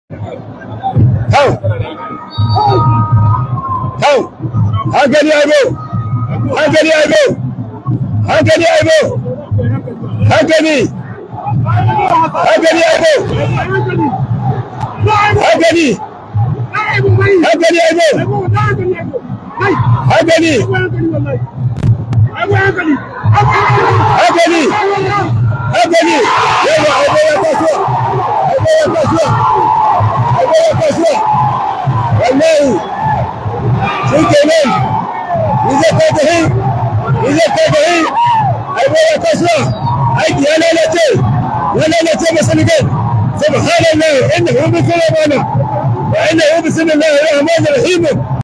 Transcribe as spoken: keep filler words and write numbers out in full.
Hau! Hau! Hankali Aïbo! Hankali Aïbo! Hankali Aïbo! Hankali! Hankali Aïbo! Hankali! Hankali Aïbo! Hankali! Hankali! Hankali! Yawa Aïbo ya kasuwa! Aïbo ya kasuwa! Aïbo ya kasuwa! Wallahi! Sun kenan! Ni zai kai da hin! Ni zai kai da hin! Aïbo ya kasuwa! Aiki ya lalace! Ya lalace masaligan! Subhanallah! Innahu bi kulli mana! Wa innahu bismillahir rahmanir rahim!